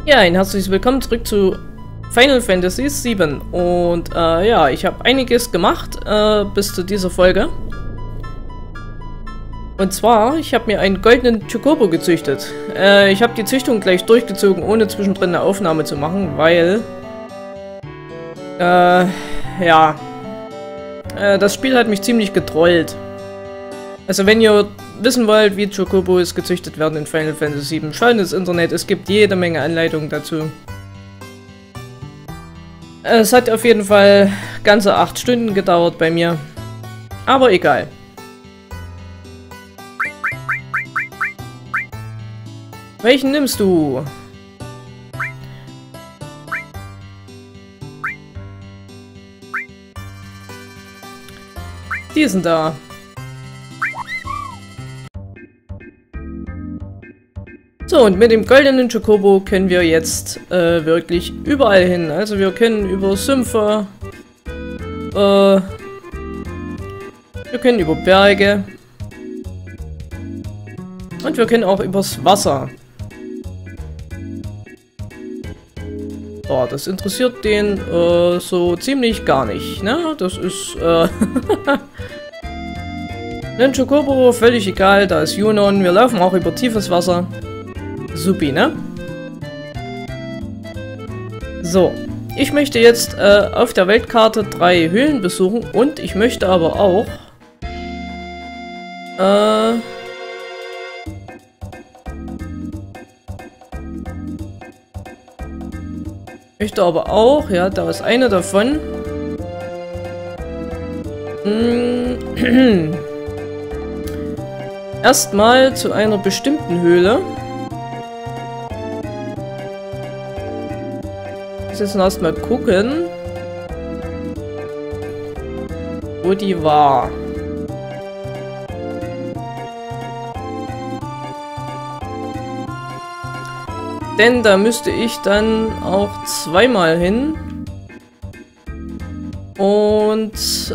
Ja, ein herzliches Willkommen zurück zu Final Fantasy VII. Und ja, ich habe einiges gemacht bis zu dieser Folge. Und zwar, ich habe mir einen goldenen Chocobo gezüchtet. Ich habe die Züchtung gleich durchgezogen, ohne zwischendrin eine Aufnahme zu machen, weil ja, das Spiel hat mich ziemlich getrollt. Also wenn ihr wissen wollt, wie Chocobos gezüchtet werden in Final Fantasy VII, schaut ins Internet, es gibt jede Menge Anleitungen dazu. Es hat auf jeden Fall ganze 8 Stunden gedauert bei mir, aber egal. Welchen nimmst du? Diesen da. So, und mit dem goldenen Chocobo können wir jetzt wirklich überall hin. Also wir können über Sümpfe, wir können über Berge und wir können auch übers Wasser. Oh, das interessiert den so ziemlich gar nicht, ne? Das ist ein Chocobo, völlig egal, da ist Junon. Wir laufen auch über tiefes Wasser. Supi, ne? So, ich möchte jetzt auf der Weltkarte 3 Höhlen besuchen und ich möchte aber auch ja, da ist eine davon. Erstmal zu einer bestimmten Höhle. Jetzt erstmal gucken, wo die war. Denn da müsste ich dann auch zweimal hin. Und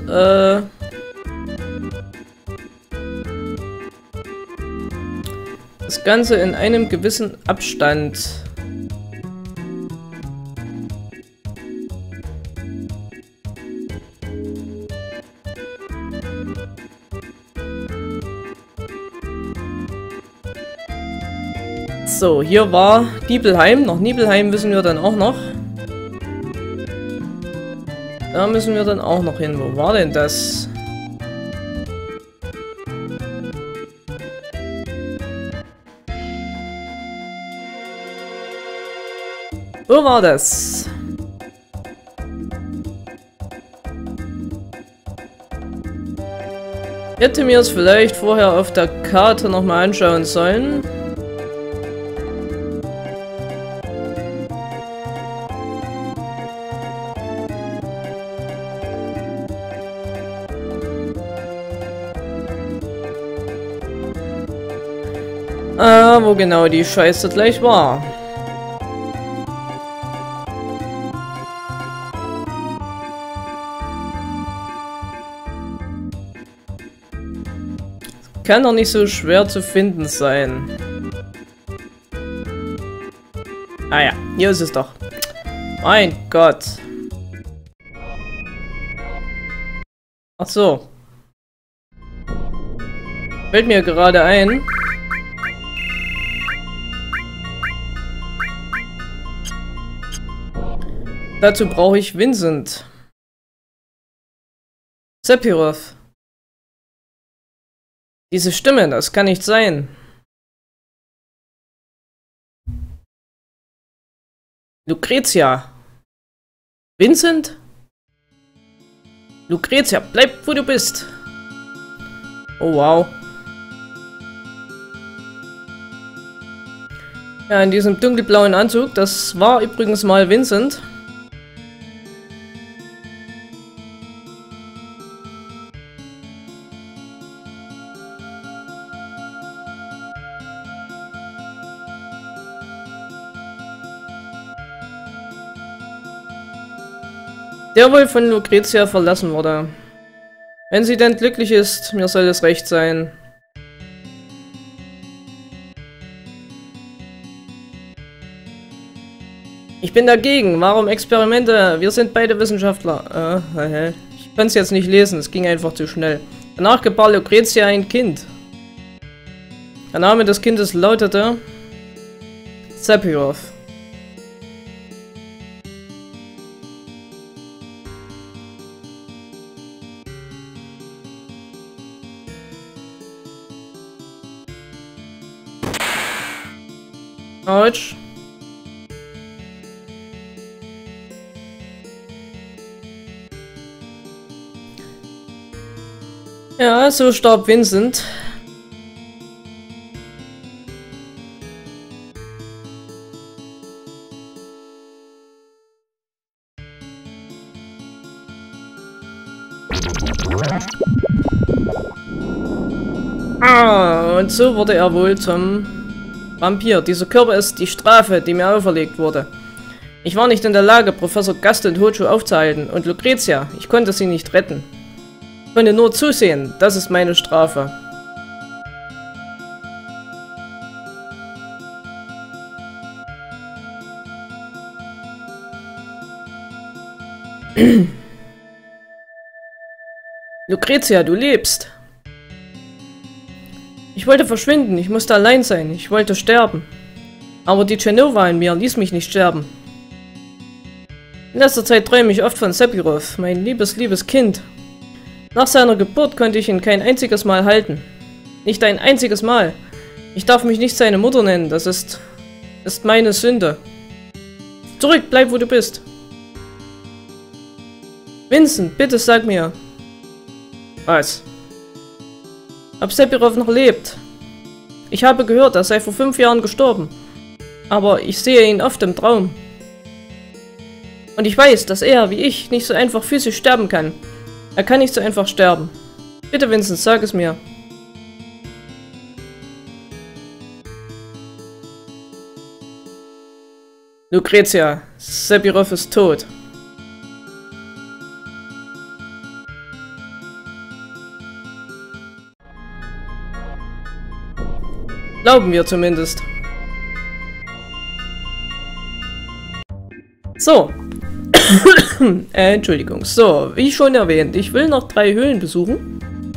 das Ganze in einem gewissen Abstand. So, hier war Nibelheim. Nach Nibelheim wissen wir dann auch noch. Da müssen wir dann auch noch hin. Wo war denn das? Wo war das? Ich hätte mir es vielleicht vorher auf der Karte nochmal anschauen sollen. Wo genau die Scheiße gleich war. Kann doch nicht so schwer zu finden sein. Ah ja, hier ist es doch. Mein Gott. Ach so. Fällt mir gerade ein. Dazu brauche ich Vincent. Sephiroth. Diese Stimme, das kann nicht sein. Lucretia. Vincent? Lucretia, bleib wo du bist. Oh wow. Ja, in diesem dunkelblauen Anzug, das war übrigens mal Vincent. Der wohl von Lucretia verlassen wurde. Wenn sie denn glücklich ist, mir soll es recht sein. Ich bin dagegen. Warum Experimente? Wir sind beide Wissenschaftler. Ich kann es jetzt nicht lesen. Es ging einfach zu schnell. Danach gebar Lucretia ein Kind. Der Name des Kindes lautete Sephiroth. Autsch. Ja, so starb Vincent. Und so wurde er wohl zum Vampir. Dieser Körper ist die Strafe, die mir auferlegt wurde. Ich war nicht in der Lage, Professor Gast und Hojo aufzuhalten. Und Lucretia, ich konnte sie nicht retten. Ich konnte nur zusehen. Das ist meine Strafe. Lucretia, du lebst. Ich wollte verschwinden, ich musste allein sein, ich wollte sterben. Aber die Genova in mir ließ mich nicht sterben. In letzter Zeit träume ich oft von Sephiroth, mein liebes Kind. Nach seiner Geburt konnte ich ihn kein einziges Mal halten. Nicht ein einziges Mal. Ich darf mich nicht seine Mutter nennen, das ist meine Sünde. Zurück, bleib wo du bist. Vincent, bitte sag mir. Was? Ob Sephiroth noch lebt. Ich habe gehört, er sei vor 5 Jahren gestorben. Aber ich sehe ihn oft im Traum. Und ich weiß, dass er, wie ich, nicht so einfach physisch sterben kann. Er kann nicht so einfach sterben. Bitte, Vincent, sag es mir. Lucretia, Sephiroth ist tot. Glauben wir zumindest. So. Entschuldigung. So, wie schon erwähnt, ich will noch 3 Höhlen besuchen.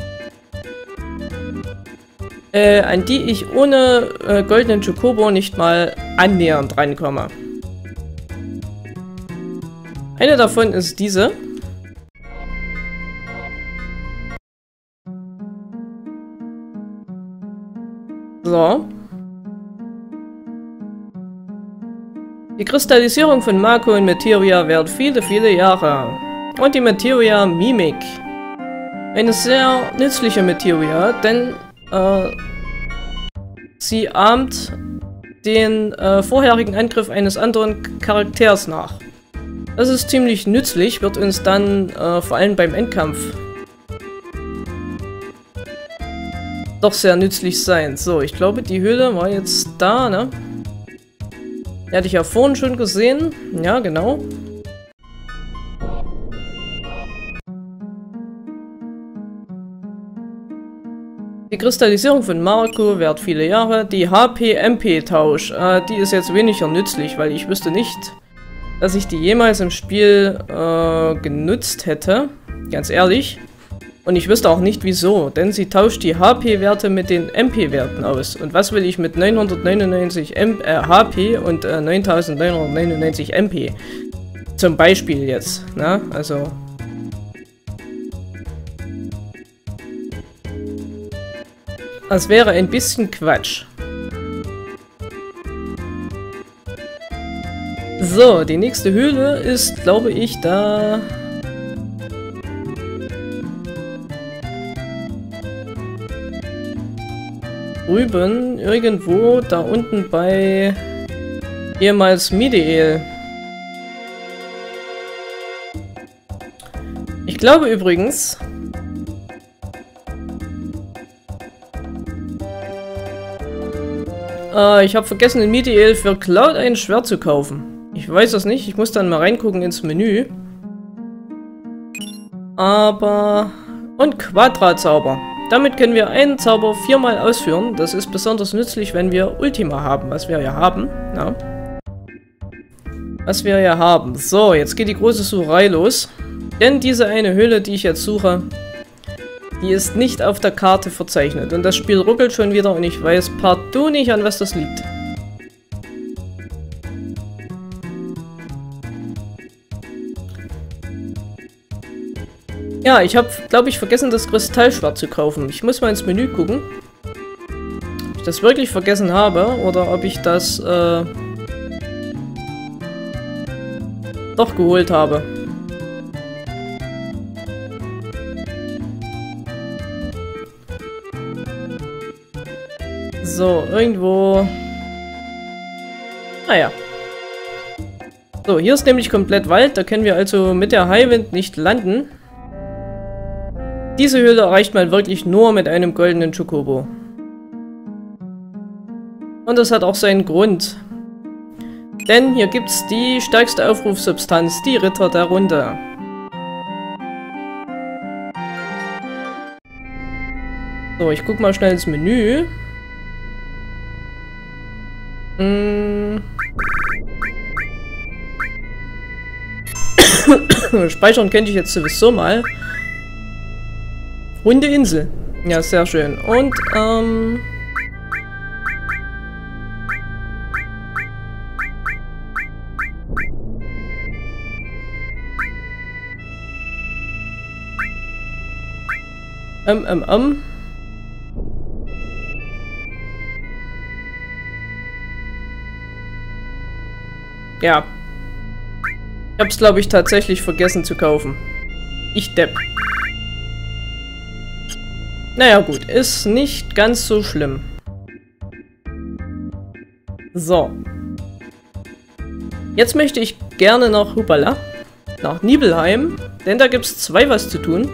An die ich ohne goldenen Chocobo nicht mal annähernd rankomme. Eine davon ist diese. So. Die Kristallisierung von Mako und Materia währt viele Jahre. Und die Materia Mimik. Eine sehr nützliche Materia, denn sie ahmt den vorherigen Angriff eines anderen Charakters nach. Das ist ziemlich nützlich, wird uns dann vor allem beim Endkampf doch sehr nützlich sein. So, ich glaube, die Höhle war jetzt da, ne? Die hatte ich ja vorhin schon gesehen. Ja, genau. Die Kristallisierung von Marco währt viele Jahre. Die HP-MP-Tausch, die ist jetzt weniger nützlich, weil ich wüsste nicht, dass ich die jemals im Spiel genutzt hätte. Ganz ehrlich. Und ich wüsste auch nicht wieso, denn sie tauscht die HP-Werte mit den MP-Werten aus. Und was will ich mit 999 HP und 9999 MP? Zum Beispiel jetzt, ne? Also. Das wäre ein bisschen Quatsch. So, die nächste Höhle ist, glaube ich, da. Drüben, irgendwo, da unten bei ehemals Midiel. Ich glaube übrigens, ich habe vergessen, in Midiel für Cloud ein Schwert zu kaufen. Ich weiß das nicht, ich muss dann mal reingucken ins Menü. Aber... Und Quadratzauber. Damit können wir einen Zauber 4-mal ausführen. Das ist besonders nützlich, wenn wir Ultima haben, was wir ja haben. Ja. was wir hier haben. So, jetzt geht die große Sucherei los. Denn diese eine Höhle, die ich jetzt suche, die ist nicht auf der Karte verzeichnet. Und das Spiel ruckelt schon wieder und ich weiß partout nicht, an was das liegt. Ja, ich habe, glaube ich, vergessen, das Kristallschwert zu kaufen. Ich muss mal ins Menü gucken. Ob ich das wirklich vergessen habe oder ob ich das doch geholt habe. So, irgendwo... Naja. So, hier ist nämlich komplett Wald. Da können wir also mit der Highwind nicht landen. Diese Höhle erreicht man wirklich nur mit einem goldenen Chocobo. Und das hat auch seinen Grund. Denn hier gibt es die stärkste Aufrufsubstanz, die Ritter der Runde. So, ich guck mal schnell ins Menü. Speichern könnte ich jetzt sowieso mal. Runde Insel. Ja, sehr schön. Und, Ja. Ich hab's, glaube ich, tatsächlich vergessen zu kaufen. Ich Depp. Naja, gut. Ist nicht ganz so schlimm. So. Jetzt möchte ich gerne nach Hupala. Nach Nibelheim. Denn da gibt's zwei was zu tun.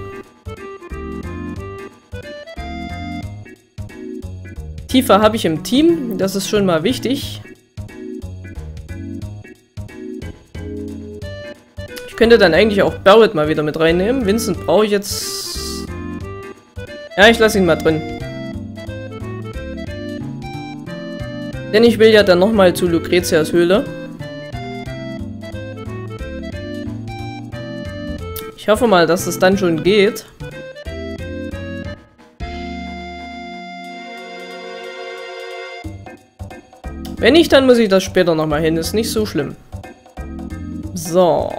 Tifa habe ich im Team. Das ist schon mal wichtig. Ich könnte dann eigentlich auch Barrett mal wieder mit reinnehmen. Vincent brauche ich jetzt... Ja, ich lasse ihn mal drin. Denn ich will ja dann nochmal zu Lucretias Höhle. Ich hoffe mal, dass es dann schon geht. Wenn nicht, dann muss ich das später nochmal hin. Ist nicht so schlimm. So.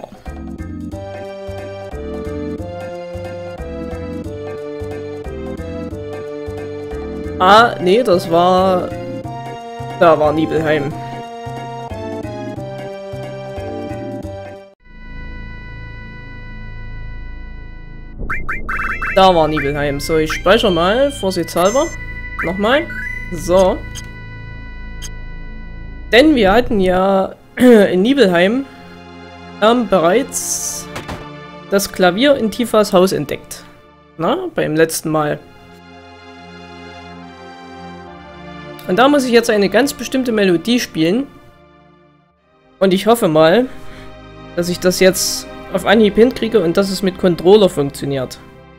Ah, nee, das war... Da war Nibelheim. Da war Nibelheim. So, ich speichere mal, vorsichtshalber. Nochmal. So. Denn wir hatten ja in Nibelheim bereits das Klavier in Tifas Haus entdeckt. Na, beim letzten Mal. Und da muss ich jetzt eine ganz bestimmte Melodie spielen. Und ich hoffe mal, dass ich das jetzt auf Anhieb hinkriege und dass es mit Controller funktioniert.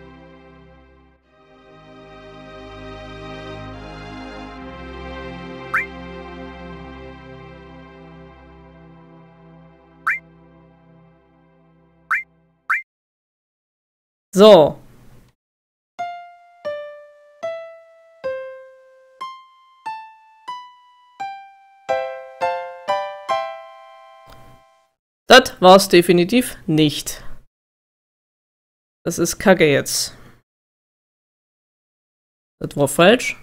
So. Das war's definitiv nicht. Das ist Kacke jetzt. Das war falsch.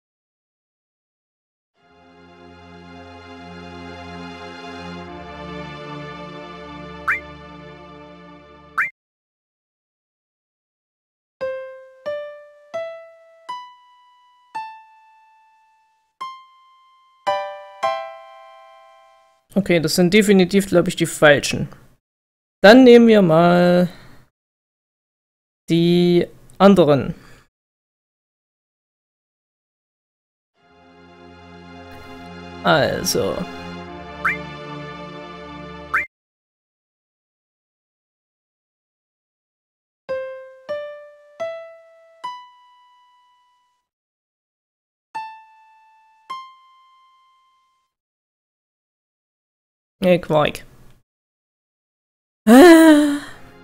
Okay, das sind definitiv, glaube ich, die falschen. Dann nehmen wir mal die anderen. Also. Nee, Quark. Ah.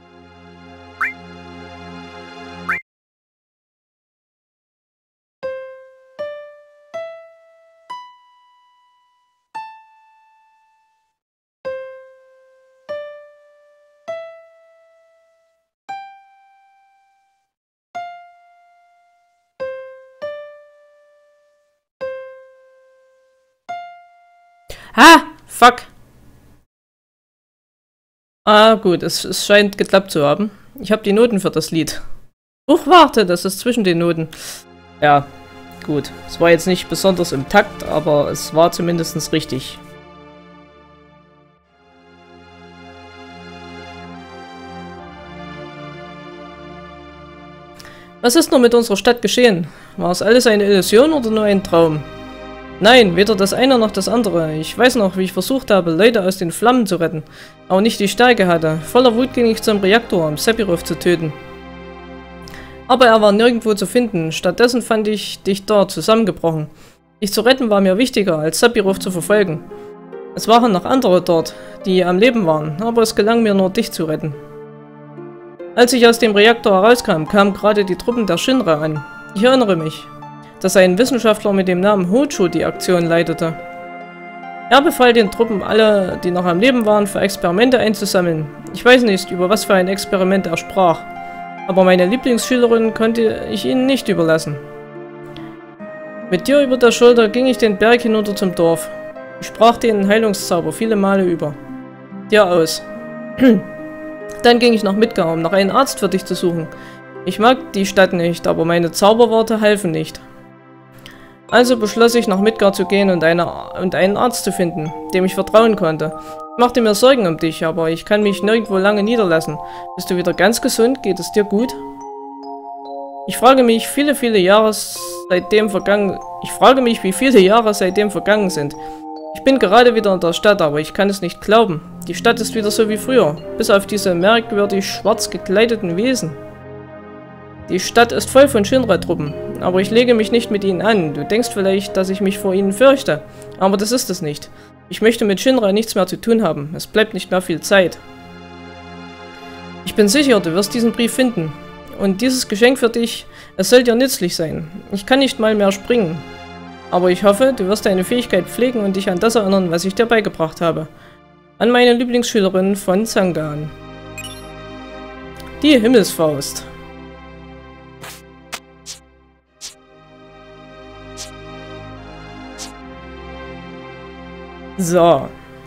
Fuck. Ah, gut, es scheint geklappt zu haben. Ich habe die Noten für das Lied. Huch, warte, das ist zwischen den Noten. Ja, gut. Es war jetzt nicht besonders im Takt, aber es war zumindest richtig. Was ist nur mit unserer Stadt geschehen? War es alles eine Illusion oder nur ein Traum? Nein, weder das eine noch das andere. Ich weiß noch, wie ich versucht habe, Leute aus den Flammen zu retten, aber nicht die Stärke hatte. Voller Wut ging ich zum Reaktor, um Sephiroth zu töten. Aber er war nirgendwo zu finden. Stattdessen fand ich dich dort, zusammengebrochen. Dich zu retten war mir wichtiger, als Sephiroth zu verfolgen. Es waren noch andere dort, die am Leben waren, aber es gelang mir nur, dich zu retten. Als ich aus dem Reaktor herauskam, kamen gerade die Truppen der Shinra an. Ich erinnere mich, dass ein Wissenschaftler mit dem Namen Hojo die Aktion leitete. Er befahl den Truppen, alle, die noch am Leben waren, für Experimente einzusammeln. Ich weiß nicht, über was für ein Experiment er sprach, aber meine Lieblingsschülerin konnte ich ihnen nicht überlassen. Mit dir über der Schulter ging ich den Berg hinunter zum Dorf. Ich sprach den Heilungszauber viele Male über dir aus. Dann ging ich nach Midgar, um nach einem Arzt für dich zu suchen. Ich mag die Stadt nicht, aber meine Zauberworte halfen nicht. Also beschloss ich, nach Midgar zu gehen und einen Arzt zu finden, dem ich vertrauen konnte. Ich machte mir Sorgen um dich, aber ich kann mich nirgendwo lange niederlassen. Bist du wieder ganz gesund? Geht es dir gut? Ich frage mich, wie viele Jahre seitdem vergangen sind. Ich bin gerade wieder in der Stadt, aber ich kann es nicht glauben. Die Stadt ist wieder so wie früher, bis auf diese merkwürdig schwarz gekleideten Wesen. Die Stadt ist voll von Shinra-Truppen, aber ich lege mich nicht mit ihnen an. Du denkst vielleicht, dass ich mich vor ihnen fürchte, aber das ist es nicht. Ich möchte mit Shinra nichts mehr zu tun haben. Es bleibt nicht mehr viel Zeit. Ich bin sicher, du wirst diesen Brief finden. Und dieses Geschenk für dich, es soll dir nützlich sein. Ich kann nicht mal mehr springen. Aber ich hoffe, du wirst deine Fähigkeit pflegen und dich an das erinnern, was ich dir beigebracht habe. An meine Lieblingsschülerin von Zangan. Die Himmelsfaust. So.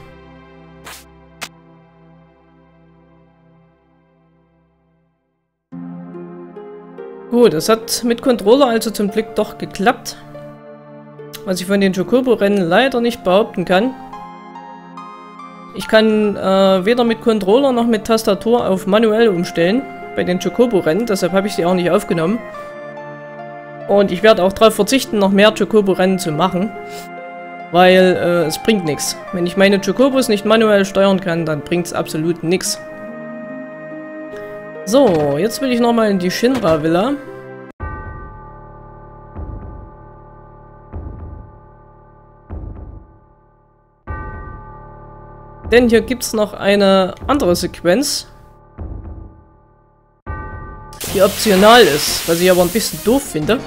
Gut, es hat mit Controller also zum Glück doch geklappt. Was ich von den Chocobo-Rennen leider nicht behaupten kann. Ich kann weder mit Controller noch mit Tastatur auf manuell umstellen bei den Chocobo-Rennen, deshalb habe ich sie auch nicht aufgenommen. Und ich werde auch darauf verzichten, noch mehr Chocobo-Rennen zu machen, weil es bringt nichts. Wenn ich meine Chocobos nicht manuell steuern kann, dann bringt es absolut nichts. So, jetzt will ich nochmal in die Shinra-Villa. Denn hier gibt es noch eine andere Sequenz, die optional ist, was ich aber ein bisschen doof finde.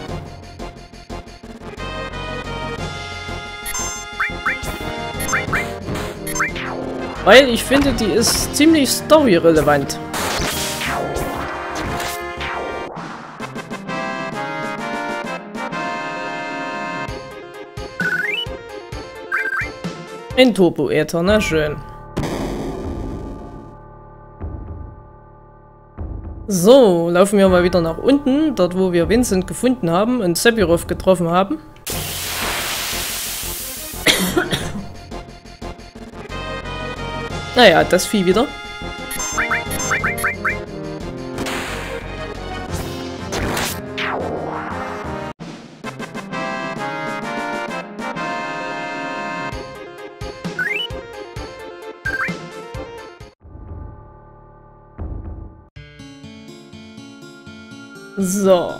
Weil ich finde, die ist ziemlich storyrelevant. Ein Turbo-Äther, na schön. So, laufen wir mal wieder nach unten, dort wo wir Vincent gefunden haben und Sephiroth getroffen haben. Naja, das Vieh wieder. So.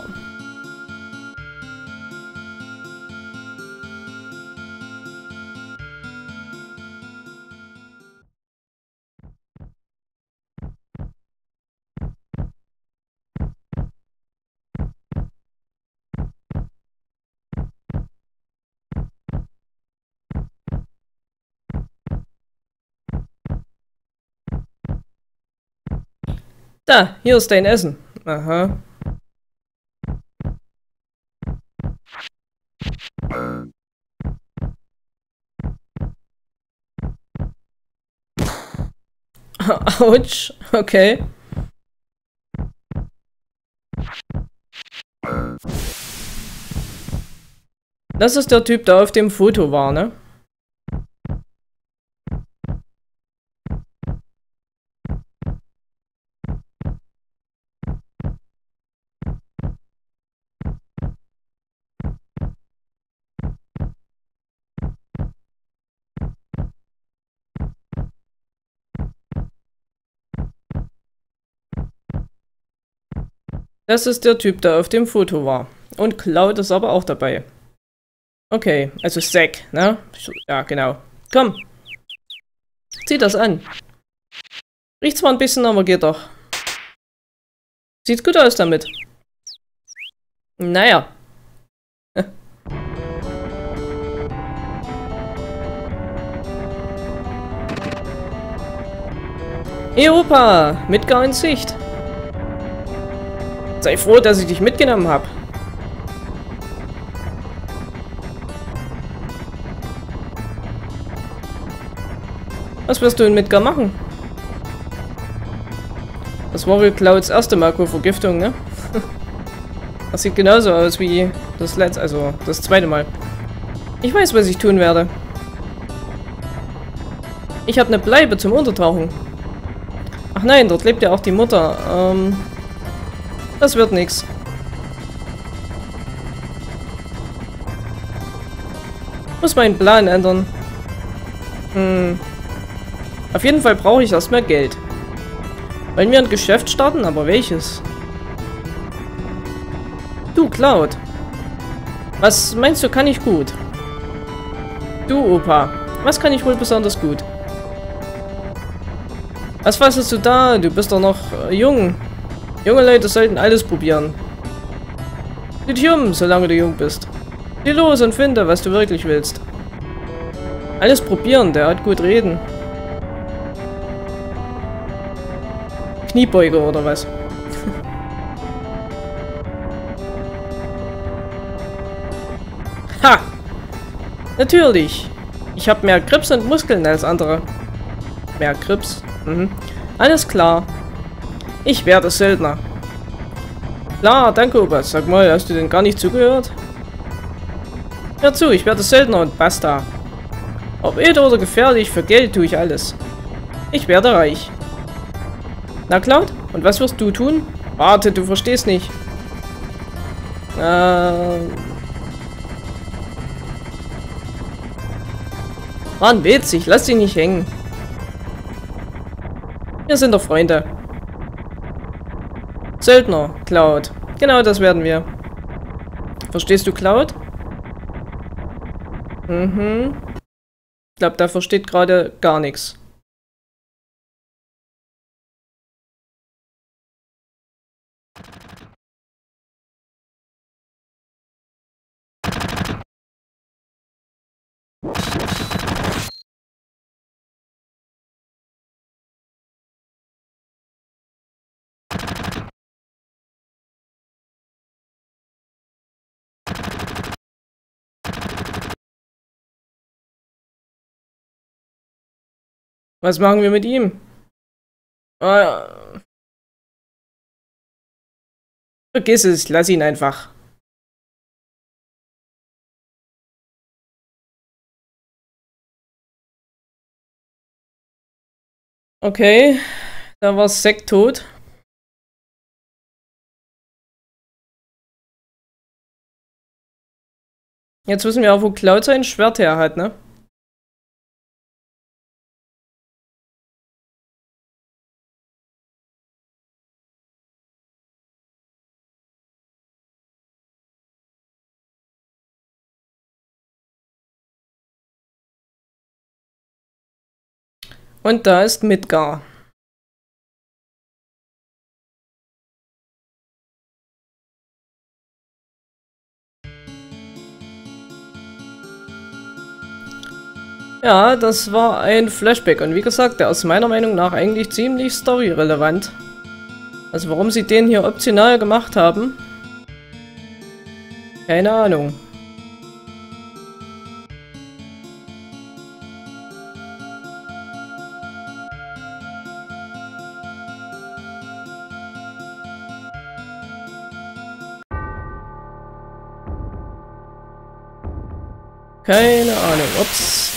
Da, hier ist dein Essen. Aha. Autsch, okay. Das ist der Typ, der auf dem Foto war, ne? Das ist der Typ, der auf dem Foto war. Und Cloud ist aber auch dabei. Okay, also Zack, ne? Ja, genau. Komm. Zieh das an. Riecht zwar ein bisschen, aber geht doch. Sieht gut aus damit. Naja. Hey Opa, Midgar in Sicht. Sei froh, dass ich dich mitgenommen habe. Was wirst du in Midgar machen? Das war wohl Clouds erste Makrovergiftung, ne? Das sieht genauso aus wie das letzte, also das zweite Mal. Ich weiß, was ich tun werde. Ich habe eine Bleibe zum Untertauchen. Ach nein, dort lebt ja auch die Mutter. Das wird nix. Muss meinen Plan ändern. Auf jeden Fall brauche ich erstmal Geld. Wollen wir ein Geschäft starten? Aber welches? Du, Cloud. Was meinst du, kann ich gut? Du, Opa. Was kann ich wohl besonders gut? Was fassest du da? Du bist doch noch jung. Junge Leute sollten alles probieren. Sieh dich um, solange du jung bist. Geh los und finde, was du wirklich willst. Alles probieren, der hat gut reden. Kniebeuge oder was? Ha! Natürlich. Ich habe mehr Grips und Muskeln als andere. Mehr Grips? Mhm. Alles klar. Ich werde Söldner. Klar, danke, Opa. Sag mal, hast du denn gar nicht zugehört? Hör zu, ich werde Söldner und basta. Ob edel oder gefährlich, für Geld tue ich alles. Ich werde reich. Na, Cloud? Und was wirst du tun? Warte, du verstehst nicht. Mann, witzig, lass dich nicht hängen. Wir sind doch Freunde. Söldner, Cloud. Genau das werden wir. Verstehst du, Cloud? Mhm. Ich glaube, da versteht gerade gar nichts. Was machen wir mit ihm? Vergiss es, lass ihn einfach. Okay, da war Zack tot. Jetzt wissen wir auch, wo Cloud sein Schwert her hat, ne? Und da ist Midgar. Ja, das war ein Flashback und wie gesagt, der ist meiner Meinung nach eigentlich ziemlich storyrelevant. Also warum sie den hier optional gemacht haben? Keine Ahnung. Keine Ahnung. Ups.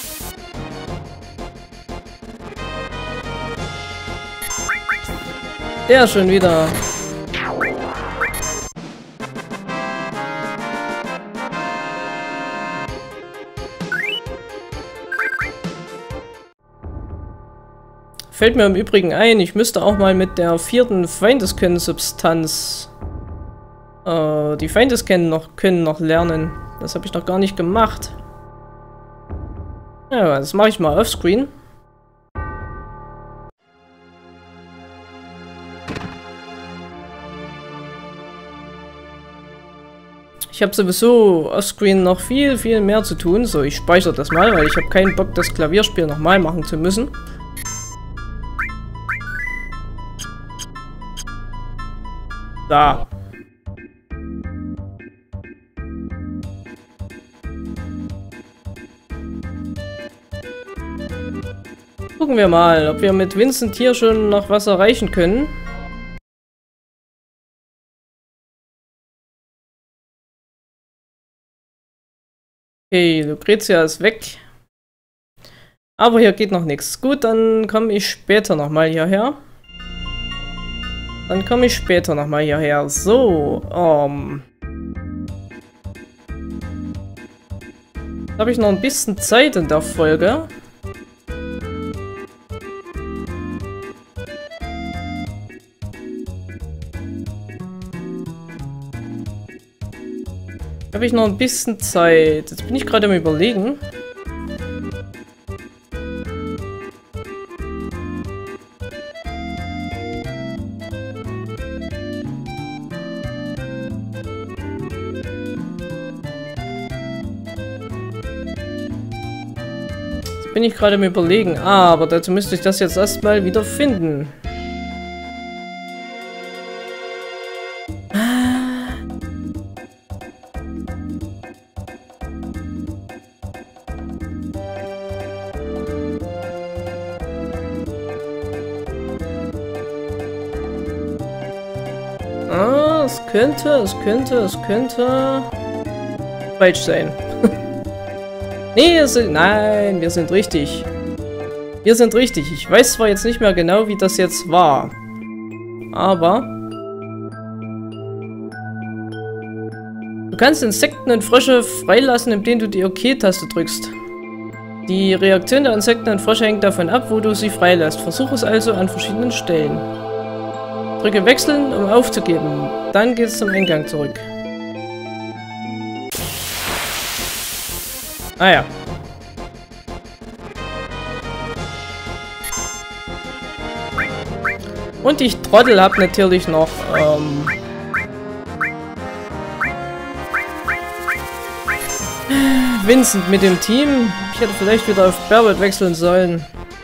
Der schon wieder. Fällt mir im Übrigen ein, ich müsste auch mal mit der 4. Feindeskennen-Substanz die Feindeskennen noch lernen. Das habe ich noch gar nicht gemacht. Ja, das mache ich mal offscreen. Ich habe sowieso offscreen noch viel mehr zu tun. So, ich speichere das mal, weil ich habe keinen Bock, das Klavierspiel nochmal machen zu müssen. Da. Gucken wir mal, ob wir mit Vincent hier schon noch was erreichen können. Okay, Lucretia ist weg. Aber hier geht noch nichts. Gut, dann komme ich später nochmal hierher. So, habe ich noch ein bisschen Zeit in der Folge. Habe ich noch ein bisschen Zeit. Jetzt bin ich gerade am Überlegen. Aber dazu müsste ich das jetzt erstmal wieder finden. Es könnte falsch sein. Nee, nein, wir sind richtig. Ich weiß zwar jetzt nicht mehr genau, wie das jetzt war. Aber du kannst Insekten und Frösche freilassen, indem du die OK-Taste drückst. Die Reaktion der Insekten und Frösche hängt davon ab, wo du sie freilässt. Versuch es also an verschiedenen Stellen. Drücke Wechseln, um aufzugeben. Dann geht es zum Eingang zurück. Ah ja. Und ich Trottel habe natürlich noch Vincent mit dem Team. Ich hätte vielleicht wieder auf Barrett wechseln sollen.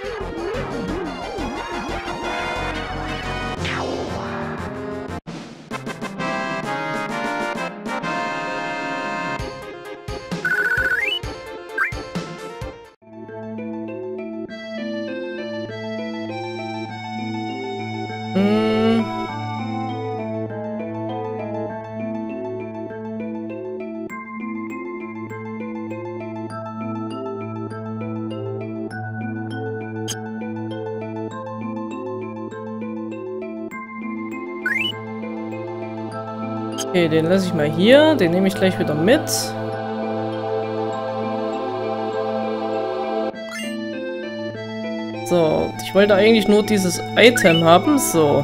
Okay, den lasse ich mal hier. Den nehme ich gleich wieder mit. So, ich wollte eigentlich nur dieses Item haben. So.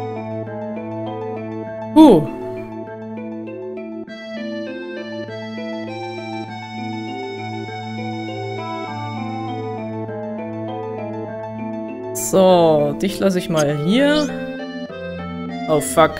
So, dich lasse ich mal hier. Oh, fuck.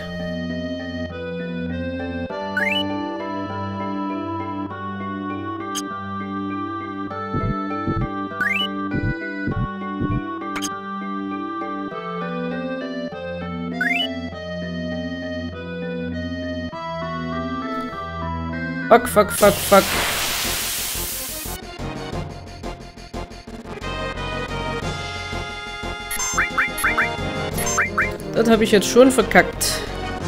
Fuck, fuck, fuck, fuck. Das habe ich jetzt schon verkackt.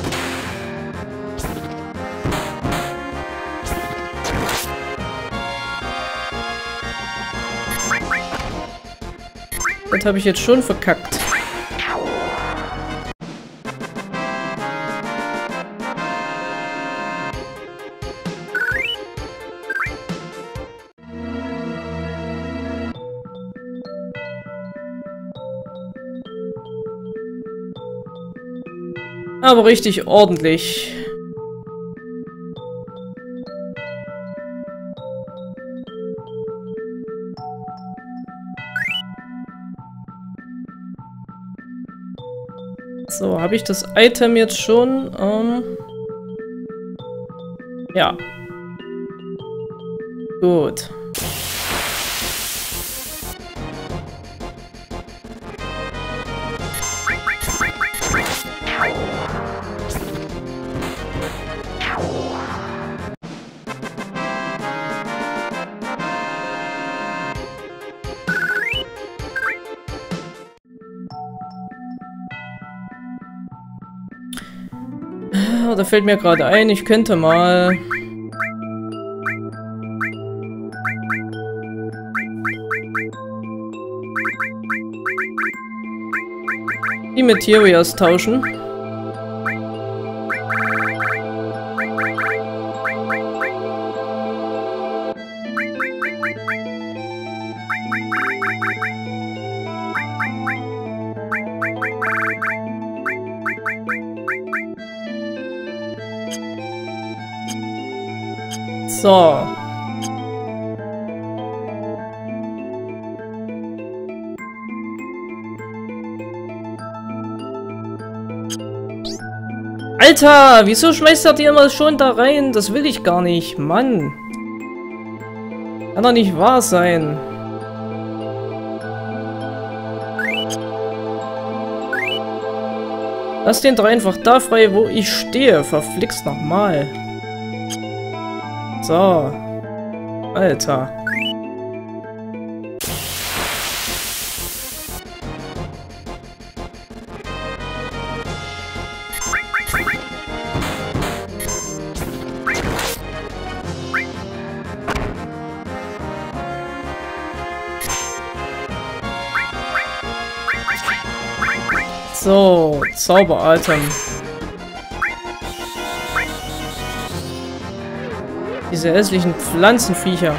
Das habe ich jetzt schon verkackt. Aber richtig ordentlich. So, habe ich das Item jetzt schon? Ja. Gut. Da fällt mir gerade ein, ich könnte mal... die Materias tauschen. So. Alter, wieso schmeißt er die immer schon da rein? Das will ich gar nicht, Mann. Kann doch nicht wahr sein. Lass den doch einfach da frei, wo ich stehe. Verflixt nochmal. So. Alter. So, Zauberatem. Diese hässlichen Pflanzenviecher.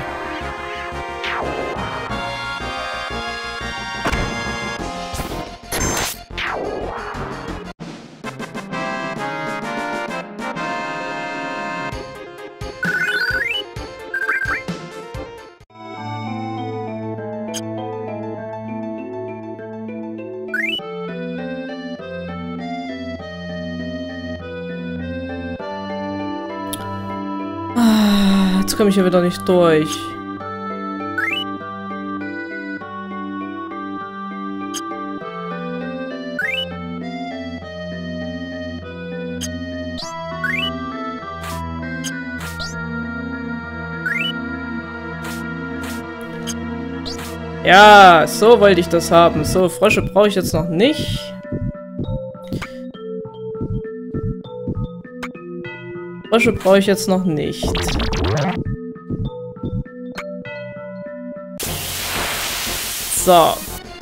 Jetzt komme ich hier wieder nicht durch. Ja, so wollte ich das haben. So, Frösche brauche ich jetzt noch nicht. Frösche brauche ich jetzt noch nicht. So.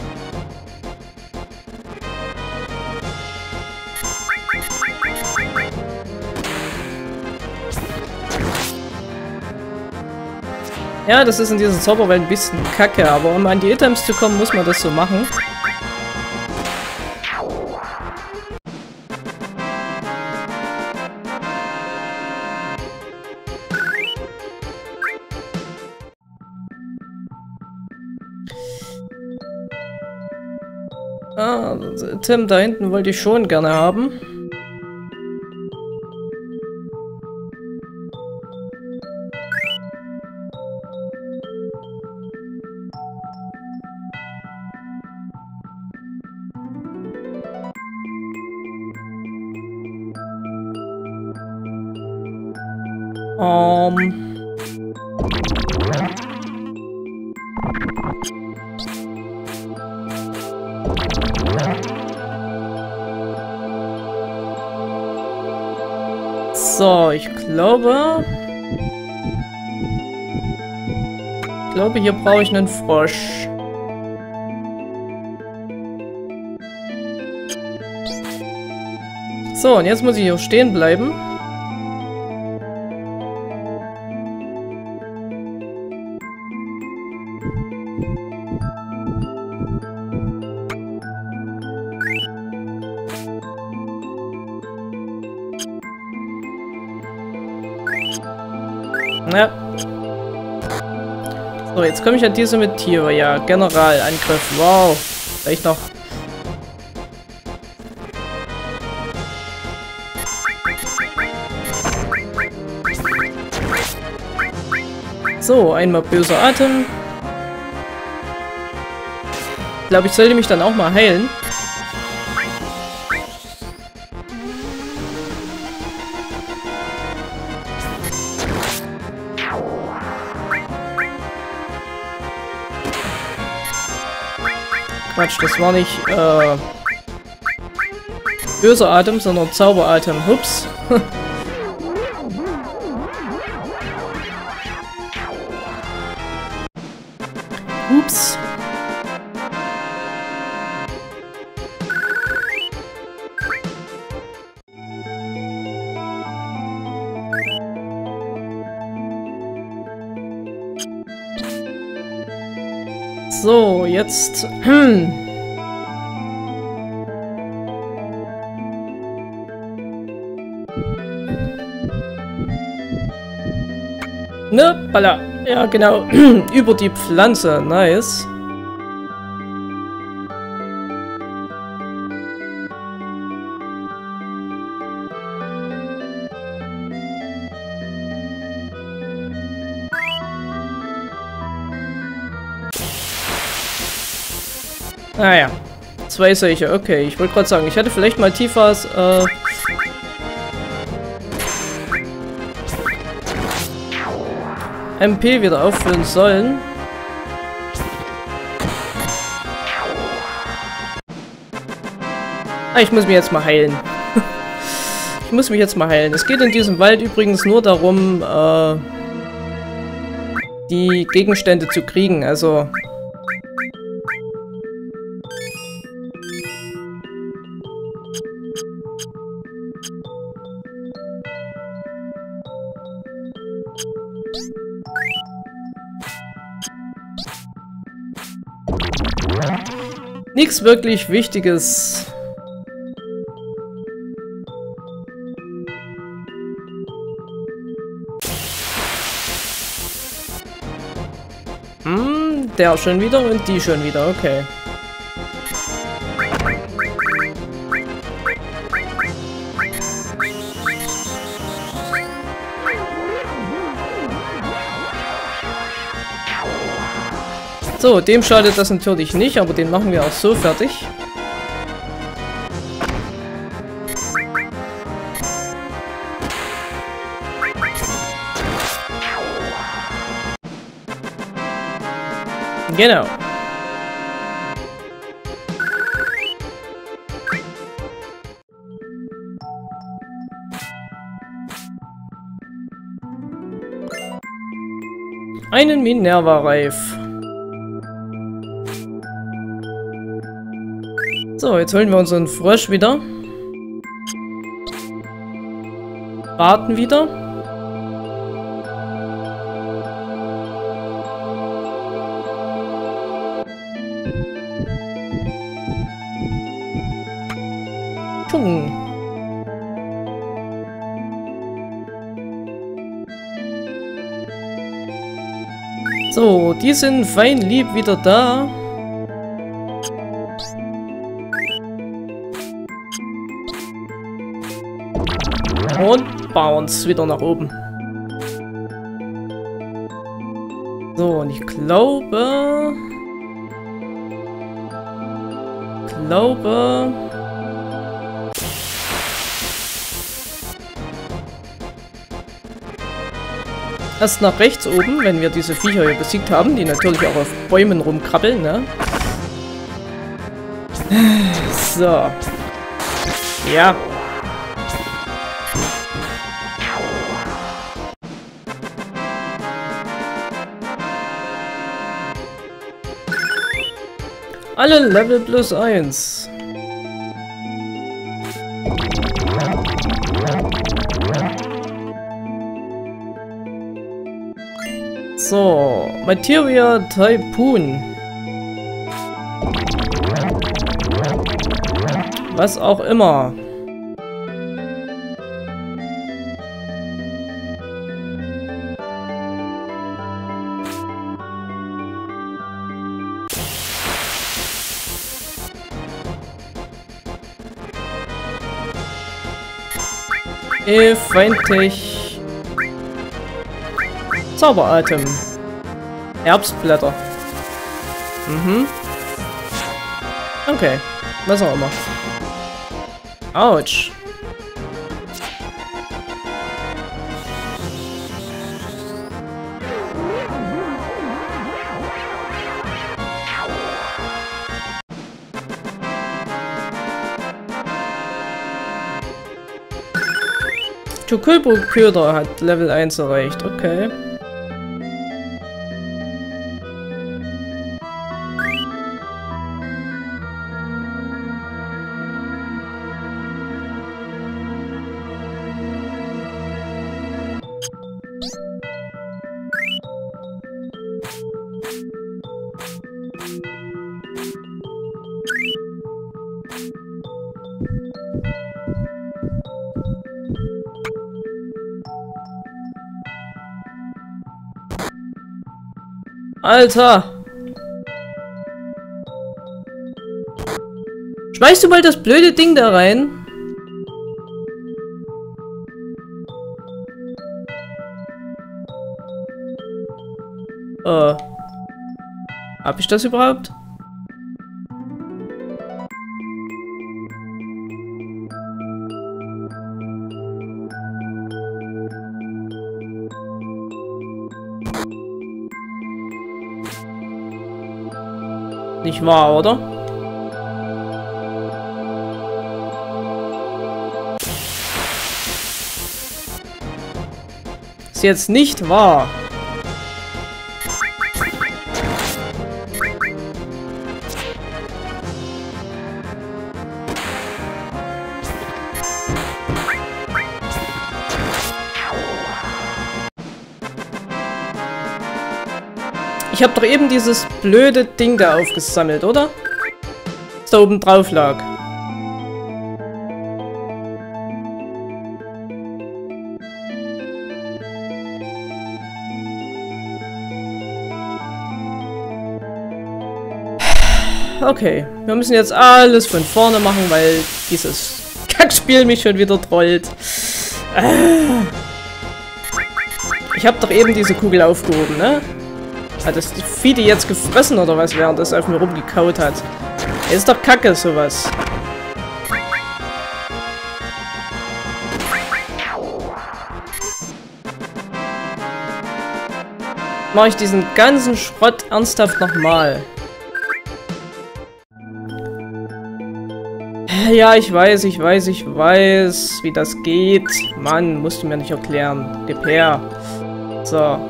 Ja, das ist in dieser Zauberwelt ein bisschen kacke, aber um an die Items zu kommen, muss man das so machen. Ah, das Item da hinten wollte ich schon gerne haben. So, ich glaube, hier brauche ich einen Frosch. So, und jetzt muss ich hier stehen bleiben. Ja. So, jetzt komme ich an diese mit Tiere. Ja, Generalangriff. Wow. Vielleicht noch. So, einmal böser Atem. Ich glaube, ich sollte mich dann auch mal heilen. Quatsch, das war nicht böser Atem, sondern Zauberatem. Hups. Ups. So, jetzt. Ne, Baller. Ja, genau. Über die Pflanze. Nice. Naja. 2 solche. Okay, ich wollte gerade sagen, ich hätte vielleicht mal Tifas, MP wieder auffüllen sollen. Ah, ich muss mich jetzt mal heilen. Ich muss mich jetzt mal heilen. Es geht in diesem Wald übrigens nur darum, die Gegenstände zu kriegen. Also... Nichts wirklich Wichtiges. Der schon wieder und die schon wieder, okay. So, dem schadet das natürlich nicht, aber den machen wir auch so fertig. Genau. Einen Minerva-Reif. So, jetzt holen wir unseren Frosch wieder. Warten wieder. Tschung. So, die sind fein lieb wieder da. Und bounce wieder nach oben. So, und ich glaube... Erst nach rechts oben, wenn wir diese Viecher hier besiegt haben, die natürlich auch auf Bäumen rumkrabbeln, ne? So. Ja. Alle Level +1. So, Materia Typhoon. Was auch immer. Feindlich. Zauberatem. Herbstblätter. Mhm. Okay. Was auch immer. Autsch. Chocobo-Köder hat Level 1 erreicht. Okay. Alter! Schmeißt du mal das blöde Ding da rein? Hab ich das überhaupt? Nicht wahr, oder? Ist jetzt nicht wahr. Ich habe doch eben dieses blöde Ding da aufgesammelt, oder? Das da oben drauf lag. Okay, wir müssen jetzt alles von vorne machen, weil dieses Kackspiel mich schon wieder trollt. Ich habe doch eben diese Kugel aufgehoben, ne? Hat das die Vieh die jetzt gefressen oder was, während das auf mir rumgekaut hat? Ist doch kacke, sowas. Mache ich diesen ganzen Schrott ernsthaft nochmal? Ja, ich weiß, wie das geht. Mann, musst du mir nicht erklären. Gib her. So.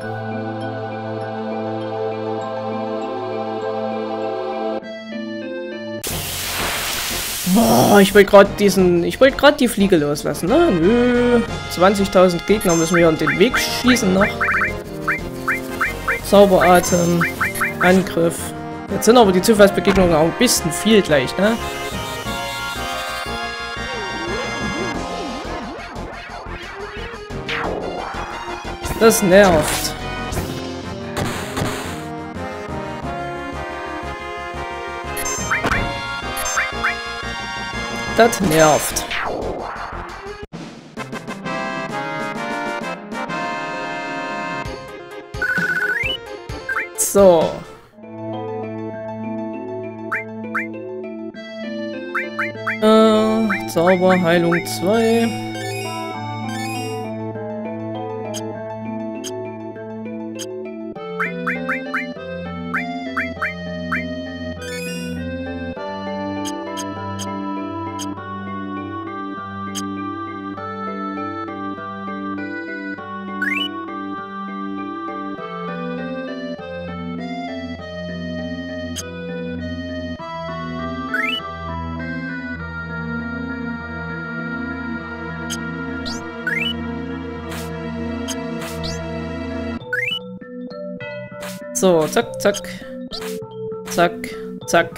Boah, ich wollte gerade die Fliege loslassen, ne? Nö. 20.000 Gegner müssen wir an den Weg schießen noch. Zauberatem. Angriff. Jetzt sind aber die Zufallsbegegnungen auch ein bisschen viel gleich, ne? Das nervt. Das nervt. So. Zauberheilung 2. So, zack, zack. Zack, zack.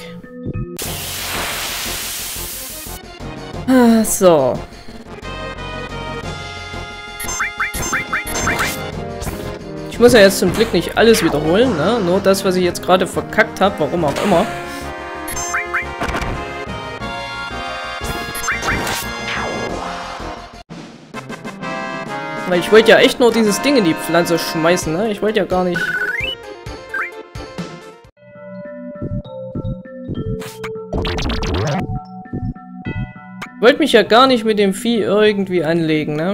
So. Ich muss ja jetzt zum Glück nicht alles wiederholen, ne? Nur das, was ich jetzt gerade verkackt habe, warum auch immer. Weil ich wollte ja echt nur dieses Ding in die Pflanze schmeißen, ne? Ich wollte ja gar nicht... Wollte mich ja gar nicht mit dem Vieh irgendwie anlegen, ne?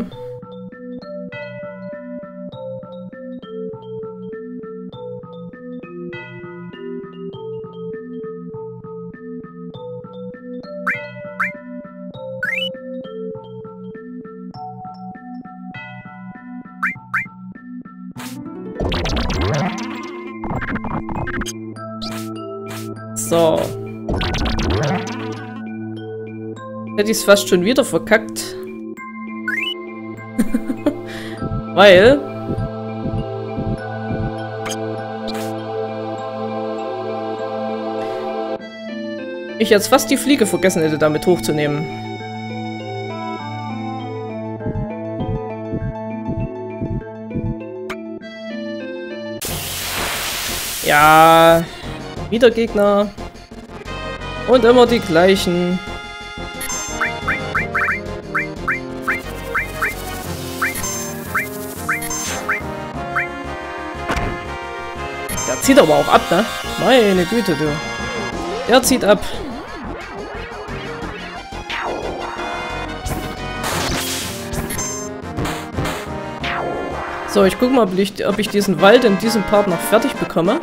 So. Hätte ich es fast schon wieder verkackt. Weil... ich jetzt fast die Fliege vergessen hätte, damit hochzunehmen. Ja... wieder Gegner. Und immer die gleichen. Der zieht aber auch ab, ne? Meine Güte, du. Der zieht ab. So, ich guck mal, ob ich diesen Wald in diesem Part noch fertig bekomme.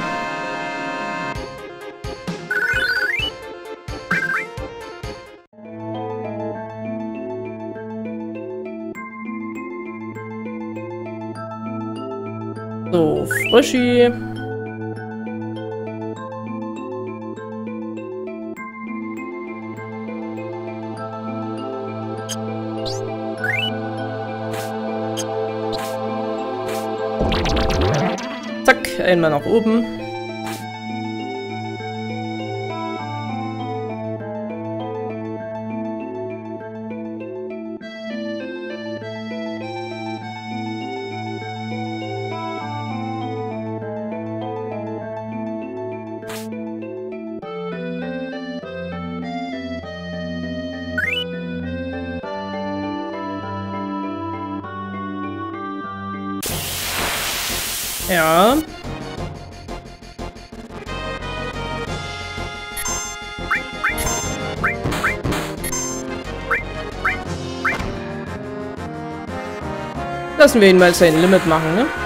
So, Fröschi. Zack, einmal nach oben. Ja. Lassen wir ihn mal sein Limit machen, ne?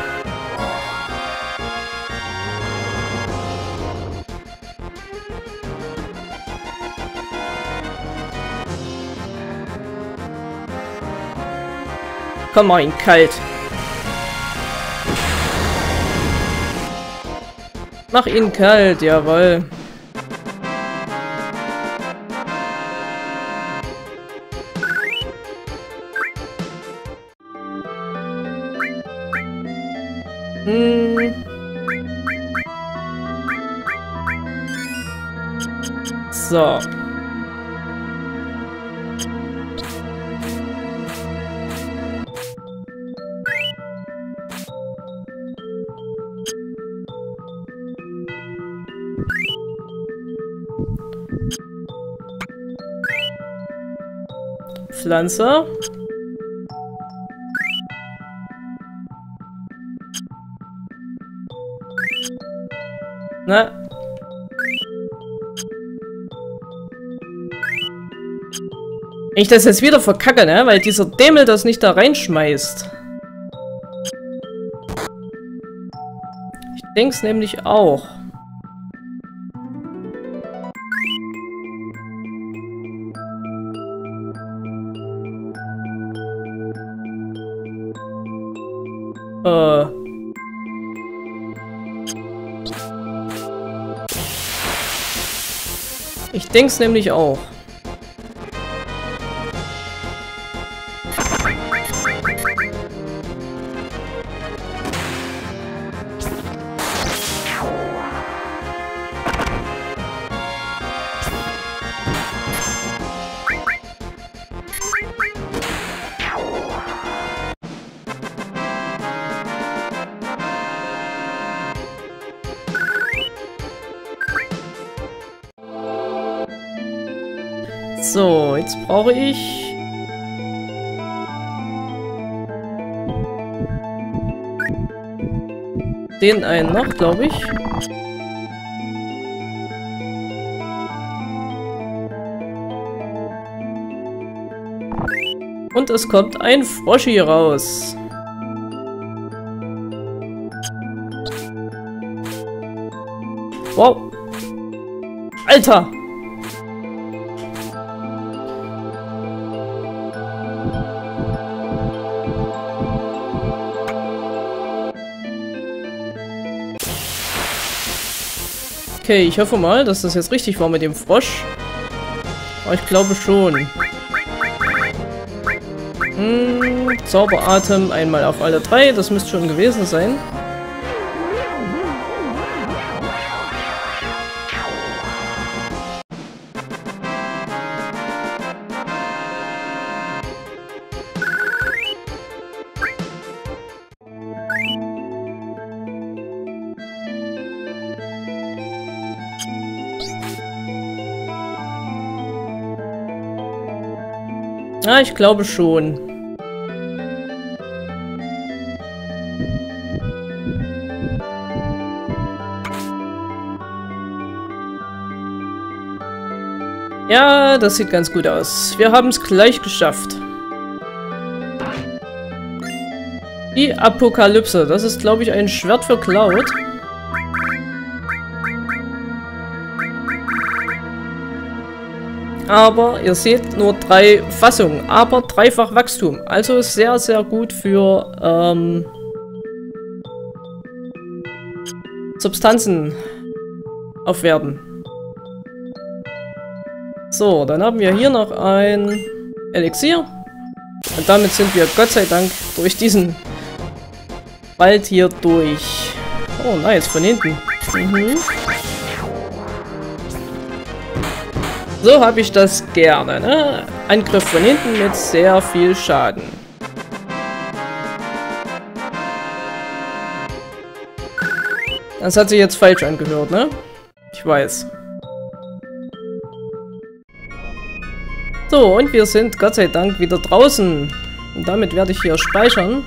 Komm, mach ihn kalt. Mach ihn kalt, jawohl. So. Pflanze. Na. Wenn ich das jetzt wieder verkacke, ne? Weil dieser Dämel das nicht da reinschmeißt. Ich denk's nämlich auch. Ich denk's nämlich auch. So, jetzt brauche ich den einen noch, glaube ich. Und es kommt ein Froschi raus. Wow. Alter! Okay, ich hoffe mal, dass das jetzt richtig war mit dem Frosch. Aber ich glaube schon. Zauberatem einmal auf alle drei. Das müsste schon gewesen sein. Ah, ich glaube schon. Ja, das sieht ganz gut aus. Wir haben es gleich geschafft. Die Apokalypse. Das ist, glaube ich, ein Schwert für Cloud. Aber ihr seht nur 3 Fassungen, aber dreifach Wachstum. Also sehr, sehr gut für Substanzen aufwerten. So, dann haben wir hier noch ein Elixier. Und damit sind wir Gott sei Dank durch diesen Wald hier durch. Oh, nice, von hinten. So habe ich das gerne, ne? Angriff von hinten mit sehr viel Schaden. Das hat sich jetzt falsch angehört, ne? Ich weiß. So, und wir sind Gott sei Dank wieder draußen. Und damit werde ich hier speichern.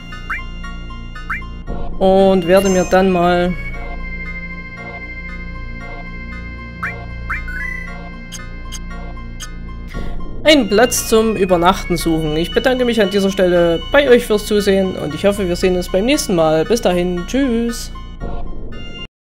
Und werde mir dann mal einen Platz zum Übernachten suchen. Ich bedanke mich an dieser Stelle bei euch fürs Zusehen und ich hoffe, wir sehen uns beim nächsten Mal. Bis dahin, tschüss!